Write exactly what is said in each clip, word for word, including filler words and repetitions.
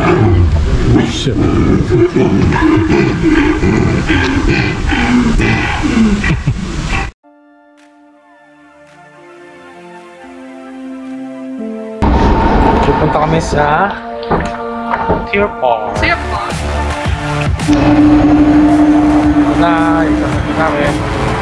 Shit. Pupunta kami sa Deer Park. Deer Park. Na, isasabi namin.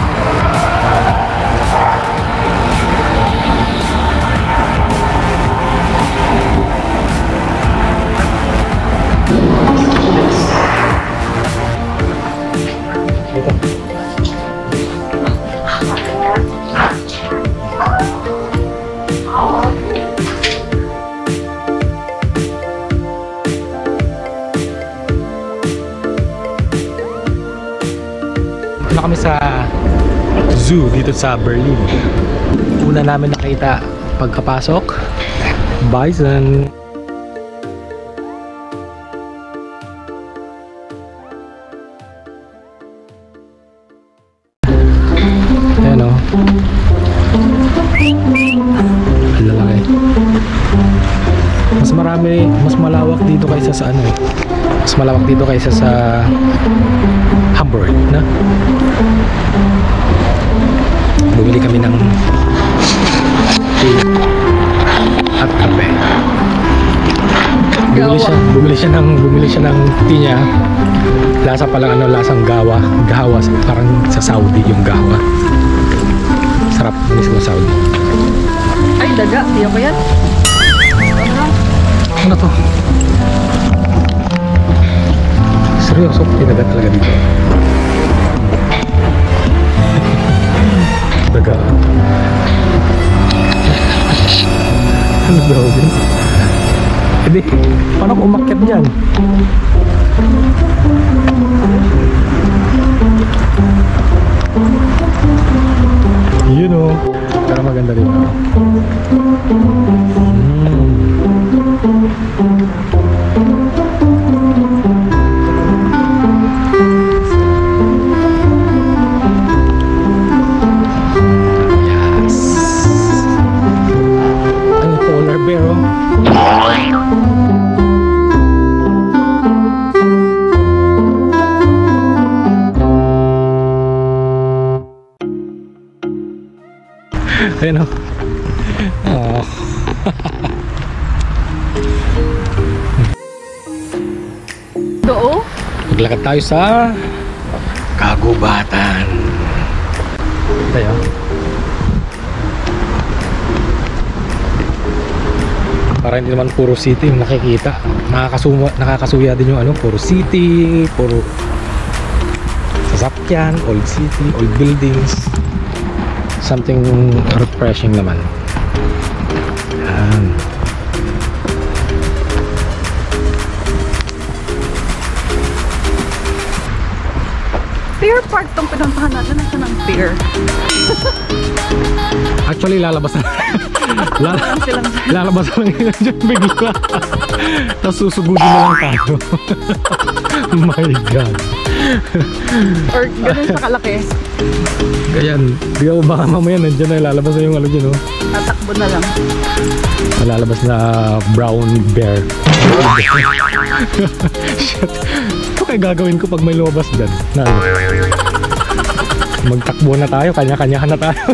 Kami sa zoo dito sa Berlin. Una namin nakita pagkapasok, bison. Ayan o. Ang lalaki. Mas marami, mas malawak dito kaysa sa ano eh. Mas malawak dito kaysa sa Hamburg, na? Bumili kami ng tea at kape. Bumili siya, bumili siya ng bumili siya ng tea niya. Lasa pa lang ano, lasang gawa, gawa, parang sa Saudi yung gawa. Sarap mismo sa Saudi. Ay, daga, tiyo ko yan. Ano? Ano to? Seryoso, tinagat talaga dito. Daga. Ano daw yun? Hindi, paano ko umakyat dyan? Yun o. Pero maganda dito. Hmm. Ayan o. Oh. Doo? Maglakad tayo sa kagubatan. Tayo. Para hindi naman puro city yung nakikita. Nakakasuma, nakakasuya din yung ano, puro city, puro sasakyan, old city, old buildings. Something refreshing naman. Yan. Deer Park tong pinuntahan natin. Nasa ng deer. Actually, lalabas na. Lalabas, lalabas na lang dyan bigla. Tapos susugudin na lang tayo. Oh my God. Or ganun sa kalaki. Ganyan. Di ako baka mamaya nandiyan na lalabas na yung ano dyan, oh. Tatakbo na lang. Malalabas na brown bear. Shit. Ito kaya gagawin ko pag may lumabas dyan. Na, magtakbo na tayo, kanya-kanyahan na tayo.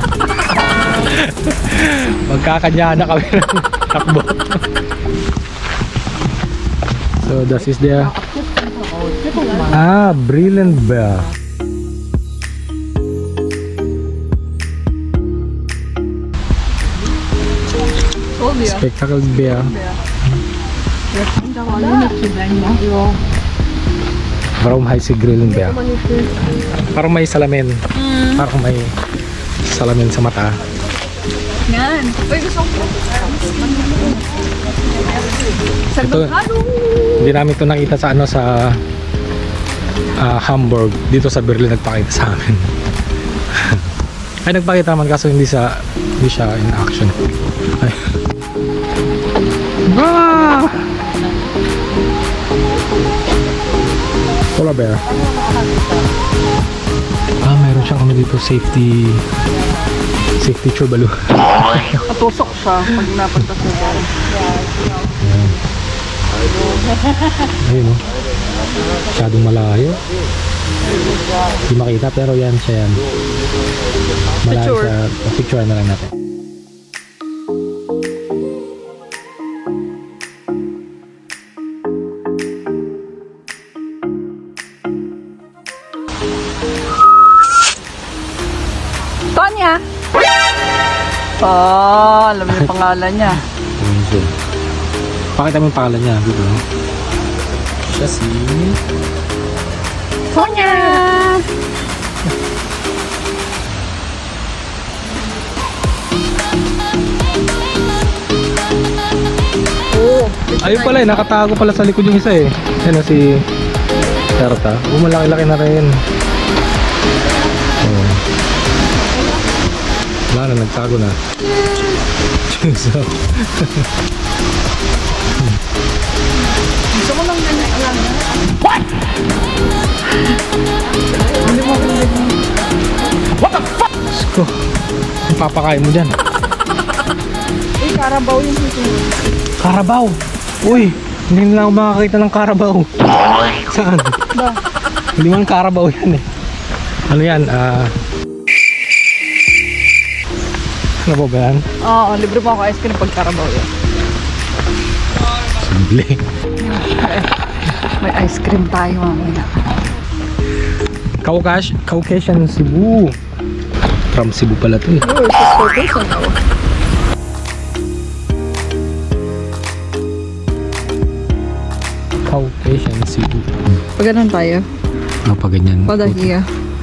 Magkakanyahan na kami ng takbo. So this is the ah, brilliant bear. Spectacled bear. Warum heißt sie Grillenbär? Parang may salamin. Mm. Parang may salamin sa mata. Yan. Uy, gusto ko. Ito, hindi namin ito nakita sa ano sa uh, Hamburg. Dito sa Berlin nagpakita sa amin. Ay, nagpakita naman kaso hindi sa hindi siya in action. Ay. Ah! Polar bear. Ah, mayroon siyang ano dito, safety safety turbalo. Natusok siya pag napunta sa dyan. Ayun o. Masyadong malayo. Hindi makita pero yan siya yan. Malayo Picture. siya. Picture na lang natin. Tonya! Oh, alam mo yung pangalan niya. Ayun siya. Pakita mo yung pangalan niya. Dito. Siya si... Tonya! Oh, Ayun pala eh, nakatago pala sa likod yung isa eh. Yan na si Terta. Oh, malaki-laki na rin. Oh. Wala na, nagtago na. So, gusto ko lang ganyan. Alam mo? What? Hindi mo ako ganyan. what the fuck? Sko, ang papakain mo dyan. Uy, Carabao yung susunod. Karabaw! Uy, hindi na ako makakita ng karabaw. Saan? Ba? Hindi man karabaw yan eh. Ano yan? Ah... ano po ba yan? Oo, libre mo ako ice cream pag Carabao yan. Simple. May ice cream tayo mamaya. Caucas Caucasian Cebu. From Cebu pala to eh. Uy, sa quotation ako. Caucasian Cebu. Pag ganun tayo. Ah, pa ganyan. Padahiya.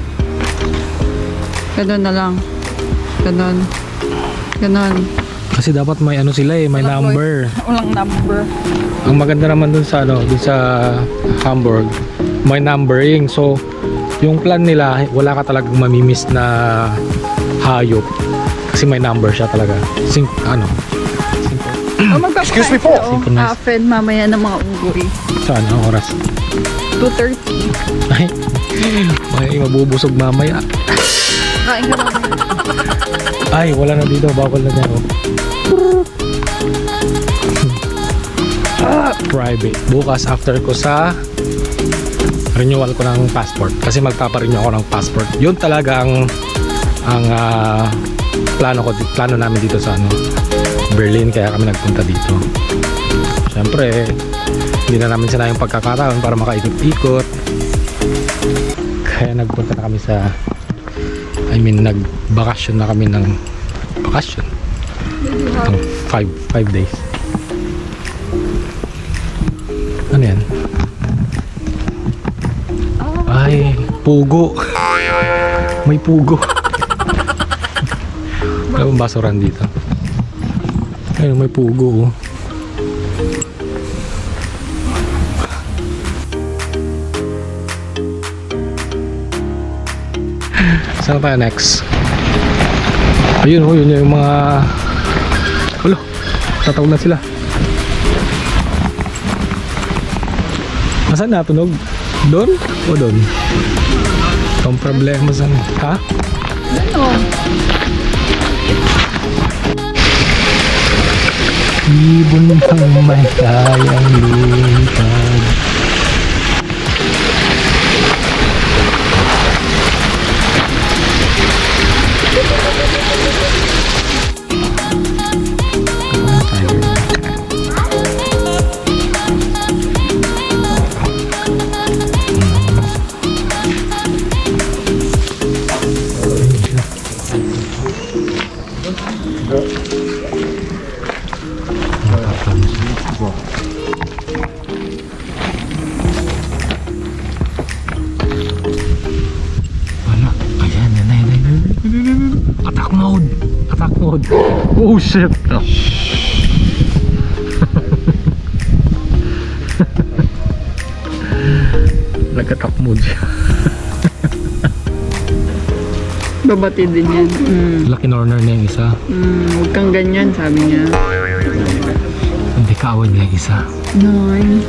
Ganun na lang. Ganun. Ganun. Kasi dapat may ano sila eh, may Walang number. Walang number. Ang maganda naman dun sa ano, dun sa Hamburg, may numbering. So, yung plan nila, wala ka talagang mamimiss na hayop. Kasi may number siya talaga. Sing, ano? Oh, Excuse me po. Oh, afen mamaya ng mga unggoy. Saan? Ang oras? two thirty. Ay, may mabubusog mamaya. Kain ka naman. Ay, wala na dito. Bawal na dyan. Ah, private. Bukas after ko sa renewal ko ng passport. Kasi magpaparenew ako ng passport. Yun talaga ang ang uh, plano ko, plano namin dito sa ano, Berlin. Kaya kami nagpunta dito. Siyempre, hindi na namin sinayang pagkakataon para makaikot-ikot. Kaya nagpunta na kami sa I mean, nag-bakasyon na kami ng bakasyon. Itong five, five days. Ano yan? Ay, pugo. May pugo. Wala bang basuran dito? Ayun, may pugo. Oh. Saan tayo next? Ayun oh, yun yung mga ulo, tatawag na sila. Nasaan natunog? Doon? O doon? Ang problema saan? Ha? Ano? Ibon pang may kayang lipad. Wala. Ayan, yan, yan, yan, yan. Attack mode. Attack mode. Oh shit. Oh. Nag-attack mode siya. Babati din yan. Mm. Lucky Norner na yung isa. Mm, huwag kang ganyan, sabi niya. Hindi kaawad niya yung isa. Nine.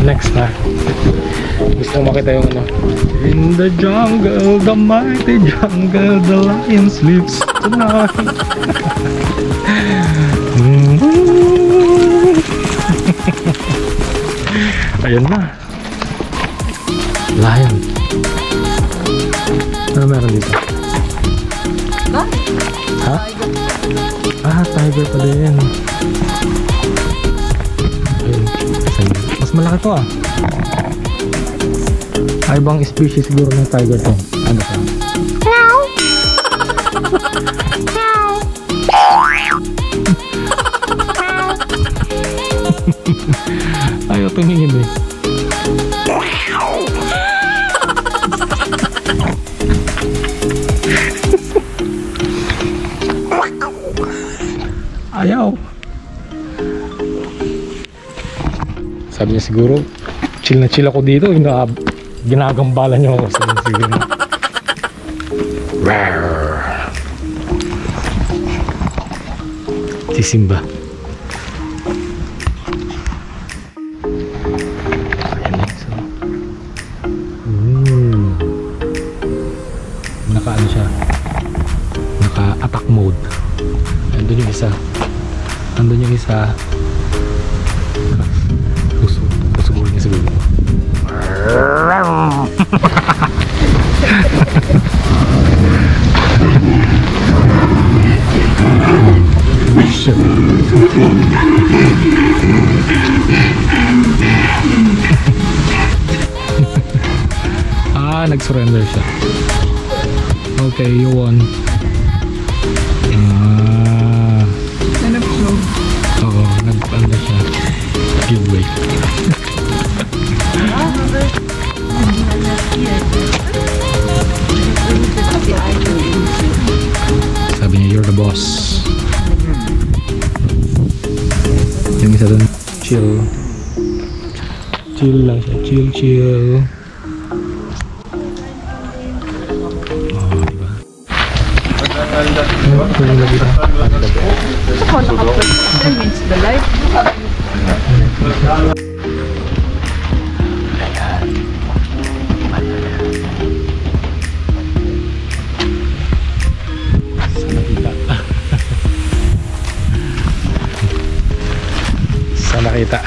Next na. Gusto ko makita yung ano. In the jungle, the mighty jungle, the lion sleeps tonight. Ayun na. Lion. Ano meron dito? Ba? Ha? Ah, tiger pa din. Ayun. Mas malaki to ah. Ay, ibang species siguro ng tiger to. Ano siya? Ayaw tumingin eh. Ayaw. Sabi niya siguro, chill na chill ako dito. Ina ginagambalan niyo ako. Sabi niya siguro. Rawr. Si Simba. Naka-ano siya, naka-attack mode. Andun yung isa, andun yung isa. Puso, pusugurin niya siguro. Ah, nag-surrender siya. Okay, you won. Ah, Nag-flow. oo, nag-ano siya. Giveaway. Sabi niya, you're the boss. Yung isa dun, chill. Chill lang siya, chill, chill. Ako nakapag. That means the life. Sa nakita.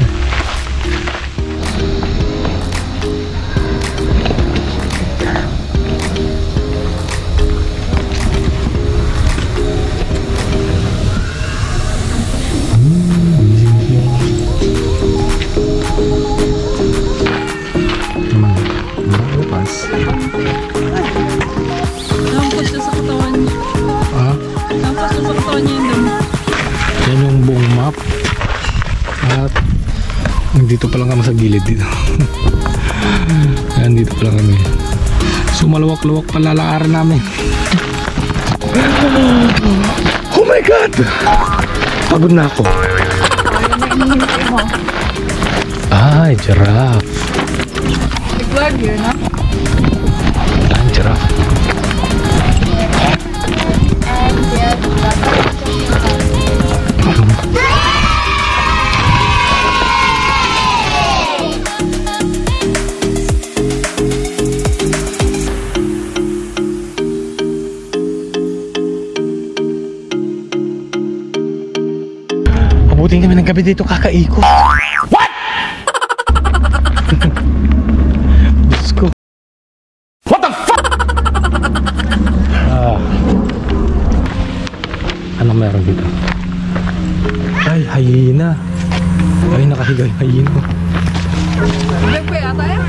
Nampos na sa katawan niya. Ah, Nampos na sa katawan niya yun. yan yung buong map. At dito pa lang kami sa gilid dito. Yan, dito pa lang kami. So malawak-lawak pa lalakaran namin. Oh my God! Pagod na ako. Ayaw na inihintay mo. Ay, giraffe. Tigwag yun, ha? Yan, giraffe. Abutin kami ng gabi dito kakaikot. What? Diyos ko. What the fuck? Ah. Ano meron dito? Ay, hyena. Ay, nakahiga yung hyena. Ilag pa yata yan?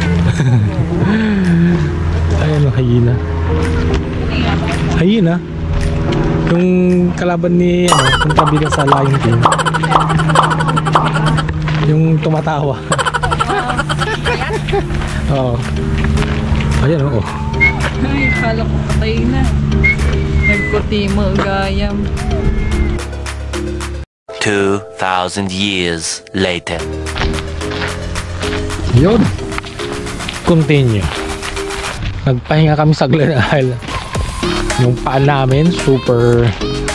Ay, ano, hyena. Hyena? Yung kalaban ni, ano, yung kabilang sa Lion King. Yung tumatawa. Oo. Ayan, oo. Ay, kala ko patay na. Nagputi mo, gayam. Two thousand years later. Yun. Continue. Nagpahinga kami sa saglit dahil yung paa namin super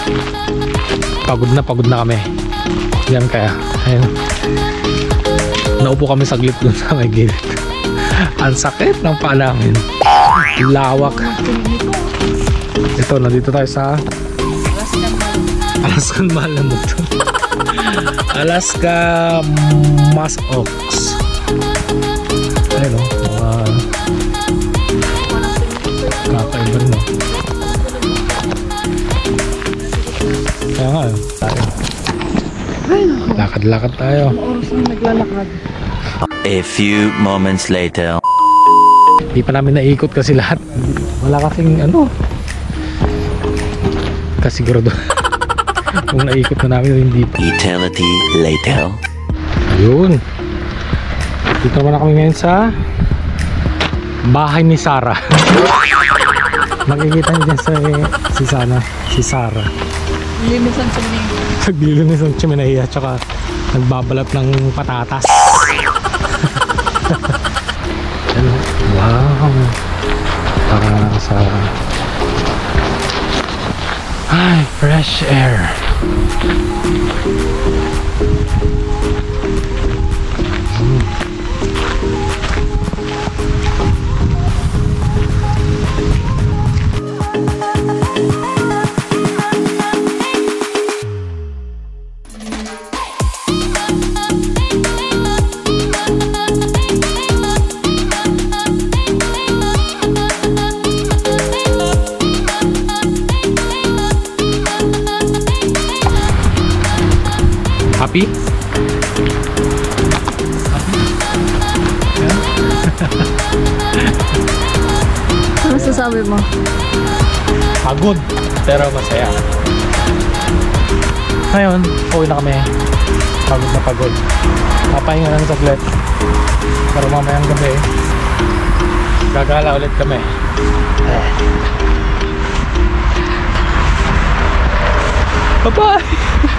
pagod na pagod na kami. Yan kaya. Ayun. Naupo kami saglit dun sa may gilid. Ang sakit ng paa namin. Lawak. Ito, nandito tayo sa Alaskan Malamut. Alaska Musk Ox. Ayun o, mga kakaiba no. Kaya nga, tayo. Lakad-lakad tayo. Oras na naglalakad. A few moments later. Hindi pa namin naikot kasi lahat. Wala kasing ano. Kasigurado. Kung naikot na namin o hindi pa. Eternity later. Ayun. Dito naman na kami ngayon sa bahay ni Sarah. Makikita niyo dyan sa si Sana, si Sarah. Linisan sa mga. Naglilinis ng chimenea tsaka nagbabalat ng patatas. Ano? Wow. Para sa ay, fresh air. Hmm. Happy? Ano sasabi mo? Pagod, pero masaya. Ngayon, uwi na kami. Pagod na pagod. Papahinga lang saglit. Pero mamayang gabi, gagala ulit kami. Bye-bye!